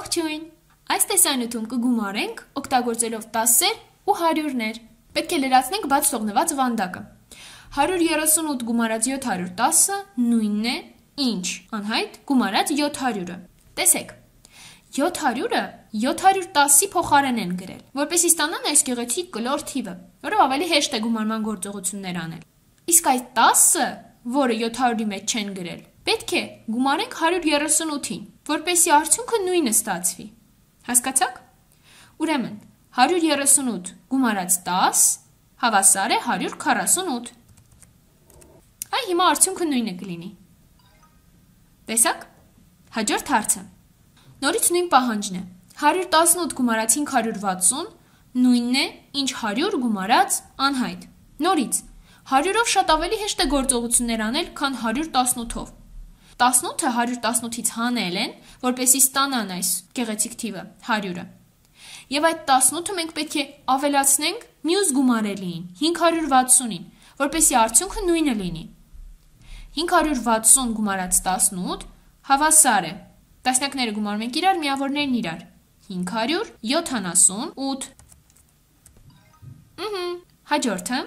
Ողջույն։ Այս տեսանյութում կգումարենք օգտագործելով 10-եր ու 100-ներ։ Պետք է լրացնենք բաց թողնված վանդակը։ 138 գումարած 710-ը նույնն է ինչ, անհայտ գումարած 700-ը։ Տեսեք, 700-ը 710-ի փոխարեն են գրել, որպեսզի ստանան այս գեղեցիկ կլոր թիվը, որով ավելի հեշտ է գումարման գործողություններ անել։ Իսկ այս 10-ը, որը 700-ի մեջ չեն գրել, պետք է գումարենք 138-ին, որպեսզի արդյունքը նույնը ստացվի։ Հասկացաք։ Ուրեմն 138 գումարած 10 հավասար է 148։ Այ հիմա արդյունքը նույնը կլինի։ Տեսաք։ Հաջորդ հարցը։ Նորից նույն պահանջն է։ 118 գումարած 560 նույնն է ինչ 100 գումարած անհայտ։ Նորից 100-ով շատ ավելի հեշտ է գործողություններ անել, քան 118-ով։ 18-ը 118-ից հանել են, որպեսզի ստանան այս գեղեցիկ թիվը 100-ը։ Եվ այդ 18-ը մենք պետք է ավելացնենք մյուս գումարելիին 560-ին, որպեսզի արդյունքը նույնը լինի։ 560 գումարած 18 հավասար է։ Տասնյակները գումարում ենք իրար, միավորներն իրար։ 578։ Հաջորդը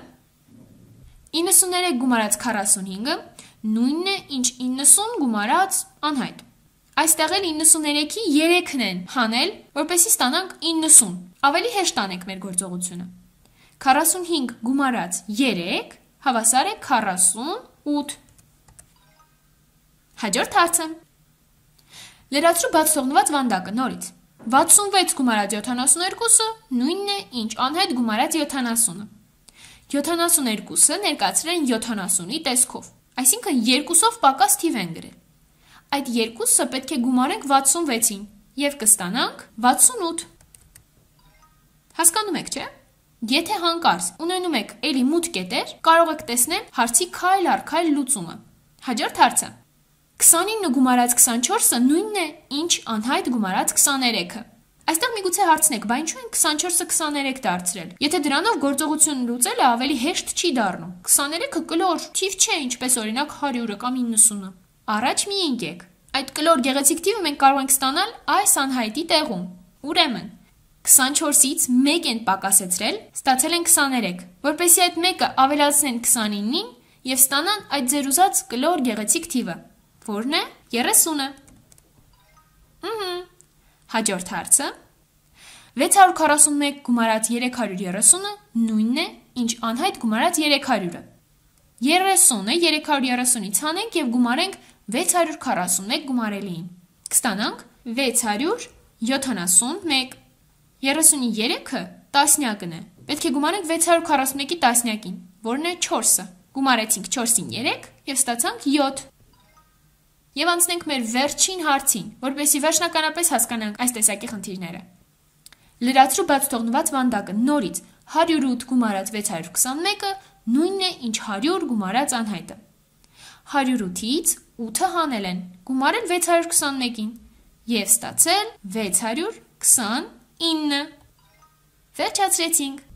93 գումարած 45-ը նույնն է ինչ 90 գումարած անհայտ։ Այստեղ էլ 93-ի 3-ն են հանել, որպեսզի ստանանք 90։ Ավելի հեշտ անենք մեր գործողությունը։ 45 գումարած 3 հավասար է 48։ Հաջորդ հարցը։ Լրացրու բաց թողնված վանդակը նորից։ 66 գումարած 72-ը նույնն է ինչ անհայտ գումարած 70-ը։ 72-ը ներկայացրել են 70-ի տեսքով, այսինքն 2-ով պակաս թիվ են գրել։ Այդ 2-ը պետք է գումարենք 66-ին և կստանանք 68։ Հասկանում եք, չէ՞։ Եթե հանկարծ ունենում եք էլի մութ կետեր, կարող եք տեսնել հարցի քայլ առ քայլ լուծումը։ Հաջորդ հարցը։ 29 գումարած 24-ը նույնն է ինչ անհայտ գումարած 23-ը։ Այստեղ միգուցե հարցնեք, բա ինչու են 24-ը 23 դարձրել։ Եթե դրանով գործողությունը լուծելը ավելի հեշտ չի դառնում։ 23-ը կլոր թիվ չէ, ինչպես օրինակ 100-ը կամ 90-ը։ Առաջ մի ընկեք։ Այդ կլոր գեղեցիկ թիվը մենք կարող ենք ստանալ այս անհայտի տեղում։ Ուրեմն 24-ից 1 են պակասեցրել, ստացել են 23, որպեսզի այդ 1-ը ավելացնեն 29-ին և ստանան այդ ձեր ուզած կլոր գեղեցիկ թիվը, որն է 30-ը։ Հաջորդ հարցը։ 641 գումարած 330-ը նույնն է ինչ անհայտ գումարած 300-ը։ 30-ը 330-ից հանենք և գումարենք 641 գումարելիին։ Կստանանք 671։ 33-ը տասնյակն է։ Պետք է գումարենք 641-ի տասնյակին, որն է 4-ը։ Գումարեցինք 4-ին 3 և ստացանք 7։ Եվ անցնենք մեր վերջին հարցին, որպեսզի վերջնականապես հասկանանք այս տեսակի խնդիրները։ Լրացրու բաց թողնված վանդակը նորից 108 գումարած 621-ը նույնն է ինչ 100 գումարած անհայտը։ 108-ից 8-ը հանել են, գումարել 621-ին և ստացել 629։ Վերջացրեցինք։